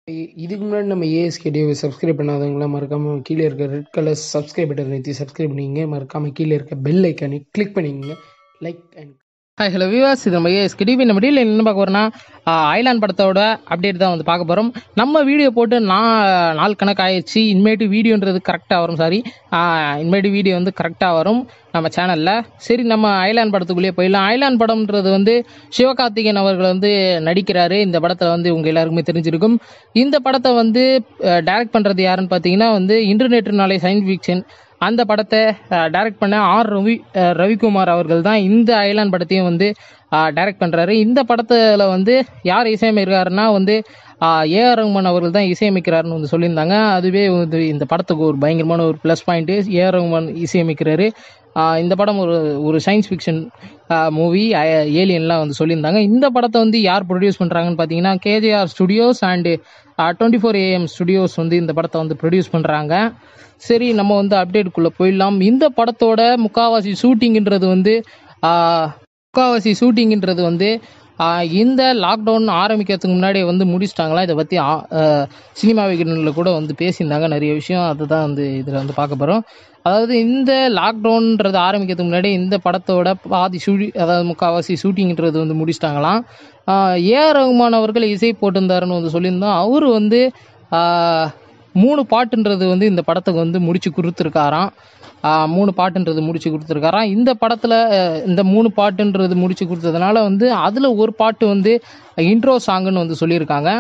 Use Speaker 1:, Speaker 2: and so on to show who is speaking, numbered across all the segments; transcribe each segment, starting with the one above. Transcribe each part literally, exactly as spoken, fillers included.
Speaker 1: இ- இதுக்கு முன்னாடி நம்ம ஏஎஸ்கே டிவி சப்ஸ்கிரைப் பண்ணாதவங்களாம் மறக்காம கீழே இருக்க ரெட் கலர் சப்ஸ்கிரைப் பட்டன் நிறுத்தி சப்ஸ்கிரைப் பண்ணிங்க. மறக்காம கீழே இருக்க பெல் ஐக்கானை கிளிக் பண்ணிக்கங்க. Like and
Speaker 2: hi hello viewers, இது நம்ம ஏஎஸ்கே டிவி. நம்ம டீல் என்ன பார்க்க போகிறோம்னா ஐலாண்ட் படத்தோட அப்டேட் தான் வந்து பார்க்க போகிறோம். நம்ம வீடியோ போட்டு நான் நாள் கணக்கு ஆயிடுச்சு. இனிமேட்டு வீடியோன்றது கரெக்டாக வரும். சாரி, இனிமேட்டு வீடியோ வந்து கரெக்டாக வரும் நம்ம சேனலில். சரி, நம்ம ஐலாண்ட் படத்துக்குள்ளேயே போயிடலாம். ஐலாண்ட் படம்ன்றது வந்து சிவகார்த்திகேயன் அவர்கள் வந்து நடிக்கிறாரு. இந்த படத்தில் வந்து உங்கள் எல்லாருக்குமே தெரிஞ்சிருக்கும். இந்த படத்தை வந்து டைரக்ட் பண்ணுறது யாருன்னு பார்த்தீங்கன்னா வந்து இன்டர்நெட்னாலே சயின்ஸ் ஃபிக்ஷன் அந்த படத்தை டைரக்ட் பண்ண ஆர் ரவி ரவிக்குமார் அவர்கள் தான் இந்த ஐலாண்ட் படத்தையும் வந்து டைரக்ட் பண்ணுறாரு. இந்த படத்தில் வந்து யார் இசையமைக்கிறாருன்னா வந்து ஏஆர் ரஹ்மான் அவர்கள் தான் இசையமைக்கிறாருன்னு வந்து சொல்லியிருந்தாங்க. அதுவே வந்து இந்த படத்துக்கு ஒரு பயங்கரமான ஒரு ப்ளஸ் பாயிண்ட்டு. ஏஆர் ரஹ்மான் இசையமைக்கிறாரு. இந்த படம் ஒரு ஒரு சயின்ஸ் ஃபிக்ஷன் மூவி, ஏலியன்லாம் வந்து சொல்லியிருந்தாங்க. இந்த படத்தை வந்து யார் ப்ரொடியூஸ் பண்ணுறாங்கன்னு பார்த்தீங்கன்னா KJR studios and twenty four AM studios வந்து இந்த படத்தை வந்து ப்ரொடியூஸ் பண்ணுறாங்க. சரி, நம்ம வந்து அப்டேட்டுக்குள்ளே போயிடலாம். இந்த படத்தோட முக்காவாசி ஷூட்டிங்ன்றது வந்து முக்காவாசி ஷூட்டிங்ன்றது வந்து இந்த லாக்டவுன் ஆரம்பிக்கிறதுக்கு முன்னாடி வந்து முடிச்சிட்டாங்களா. இதை பற்றி சினிமா விகடனில் கூட வந்து பேசியிருந்தாங்க நிறைய விஷயம். அதுதான் வந்து இதில் வந்து பார்க்க போகிறோம். அதாவது இந்த லாக்டவுன்ன்றது ஆரம்பிக்கிறதுக்கு முன்னாடி இந்த படத்தோட பாதி ஷூட்டி அதாவது முக்கால்வாசி ஷூட்டிங்ன்றது வந்து முடிச்சிட்டாங்களாம். ஏஆர் ரஹ்மான் அவர்கள் இசை போட்டிருந்தாருன்னு வந்து சொல்லியிருந்தோம். அவர் வந்து மூணு பாட்டுன்றது வந்து இந்த படத்துக்கு வந்து முடிச்சு கொடுத்துருக்காராம். மூணு பாட்டுன்றது முடிச்சு கொடுத்துருக்காராம். இந்த படத்தில் இந்த மூணு பாட்டுன்றது முடிச்சு கொடுத்ததுனால வந்து அதில் ஒரு பாட்டு வந்து இன்ட்ரோ சாங்குன்னு வந்து சொல்லியிருக்காங்க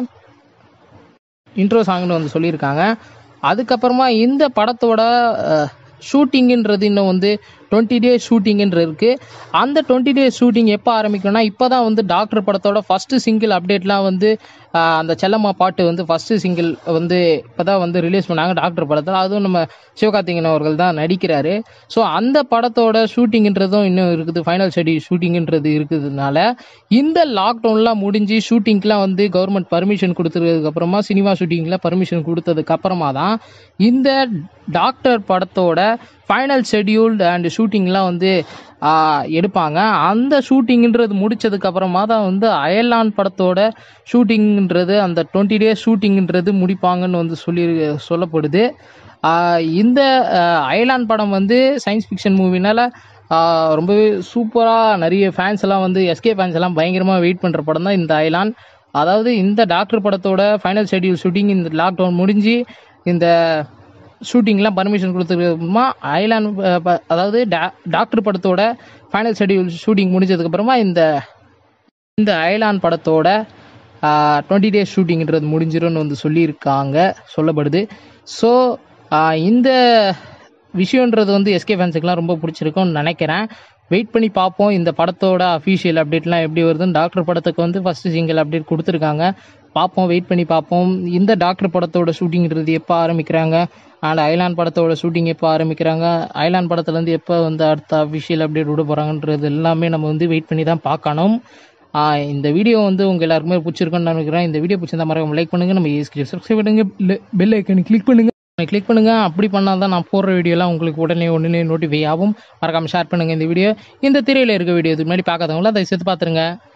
Speaker 2: இன்ட்ரோ சாங்குன்னு வந்து சொல்லியிருக்காங்க அதுக்கப்புறமா இந்த படத்தோட ஷூட்டிங்குன்றது இன்னும் வந்து டுவெண்ட்டி டேஸ் ஷூட்டிங்குன்ற இருக்குது. அந்த டுவெண்ட்டி டேஸ் ஷூட்டிங் எப்போ ஆரம்பிக்கணும்னா இப்போ தான் வந்து டாக்டர் படத்தோட ஃபஸ்ட்டு சிங்கிள் அப்டேட்லாம் வந்து அந்த செல்லம்மா பாட்டு வந்து ஃபஸ்ட்டு சிங்கிள் வந்து இப்போ தான் வந்து ரிலீஸ் பண்ணாங்க டாக்டர் படத்தில். அதுவும் நம்ம சிவகார்த்திகேயன் அவர்கள் தான் நடிக்கிறாரு. ஸோ அந்த படத்தோட ஷூட்டிங்குன்றதும் இன்னும் இருக்குது. ஃபைனல் ஷெட்யூல் ஷூட்டிங்குன்றது இருக்கிறதுனால இந்த லாக்டவுன்லாம் முடிஞ்சு ஷூட்டிங்க்கெலாம் வந்து கவர்மெண்ட் பர்மிஷன் கொடுத்ததுக்கப்புறமா சினிமா ஷூட்டிங்கில் பர்மிஷன் கொடுத்ததுக்கப்புறமா தான் இந்த டாக்டர் படத்தோட ஃபைனல் ஷெட்யூல்டு அண்ட் ஷூட்டிங்லாம் வந்து எடுப்பாங்க. அந்த ஷூட்டிங்ன்றது முடித்ததுக்கப்புறமா தான் வந்து அயலான் படத்தோட ஷூட்டிங்ன்றது அந்த டுவெண்ட்டி டேஸ் ஷூட்டிங்ன்றது முடிப்பாங்கன்னு வந்து சொல்லி சொல்லப்படுது. இந்த அயலான் படம் வந்து சயின்ஸ் ஃபிக்ஷன் மூவினால் ரொம்பவே சூப்பராக நிறைய ஃபேன்ஸ் எல்லாம் வந்து எஸ்கே ஃபேன்ஸ் எல்லாம் பயங்கரமாக வெயிட் பண்ணுற படம் தான் இந்த அயலான். அதாவது இந்த டாக்டர் படத்தோட ஃபைனல் ஷெட்யூல் ஷூட்டிங் இந்த லாக்டவுன் முடிஞ்சு இந்த ஷூட்டிங்லாம் பர்மிஷன் கொடுத்துருக்கமா ஐலாண்ட் அதாவது டாக்டர் படத்தோட ஃபைனல் ஷெட்யூல் ஷூட்டிங் முடிஞ்சதுக்கப்புறமா இந்த இந்த ஐலாண்ட் படத்தோட டுவெண்ட்டி டேஸ் ஷூட்டிங்கிறது முடிஞ்சிடும்னு வந்து சொல்லியிருக்காங்க சொல்லப்படுது. ஸோ இந்த விஷயன்றது வந்து எஸ்கே ஃபேன்ஸுக்கெலாம் ரொம்ப பிடிச்சிருக்கும்னு நினைக்கிறேன். வெயிட் பண்ணி பார்ப்போம் இந்த படத்தோட அஃபீஷியல் அப்டேட்லாம் எப்படி வருதுன்னு. டாக்டர் படத்துக்கு வந்து ஃபஸ்ட்டு சிங்கிள் அப்டேட் கொடுத்துருக்காங்க. பார்ப்போம், வெயிட் பண்ணி பார்ப்போம். இந்த டாக்டர் படத்தோட ஷூட்டிங்கிறது எப்போ ஆரம்பிக்கிறாங்க அண்ட் ஐலாண்ட் படத்தோட ஷூட்டிங் எப்போ ஆரம்பிக்கிறாங்க, ஐலாண்ட் படத்துலேருந்து எப்போ வந்து அடுத்த அஃபிஷியல் அப்டேட் விட போகிறாங்கன்றது எல்லாமே நம்ம வந்து வெயிட் பண்ணி தான் பார்க்கணும். இந்த வீடியோ வந்து உங்கள் எல்லாருக்குமே பிடிச்சிருக்குன்னு நினைக்கிறேன். இந்த வீடியோ பிடிச்சிருந்தா மறக்காம லைக் பண்ணுங்கள், நம்ம ஏஎஸ்கே சப்ஸ்கிரைப் பண்ணுங்க, பெல் ஐக்கனை கிளிக் பண்ணுங்கள் கிளிக் பண்ணுங்கள் அப்படி பண்ணால் தான் நான் போடுற வீடியோலாம் உங்களுக்கு உடனே உடனே நோட்டிஃபை ஆகும். மறக்காமல் ஷேர் பண்ணுங்கள் இந்த வீடியோ. இந்த திரையில் இருக்க வீடியோ இதுக்கு முன்னாடி பார்க்காதவங்களா அதை சேர்த்து பார்த்துருங்க.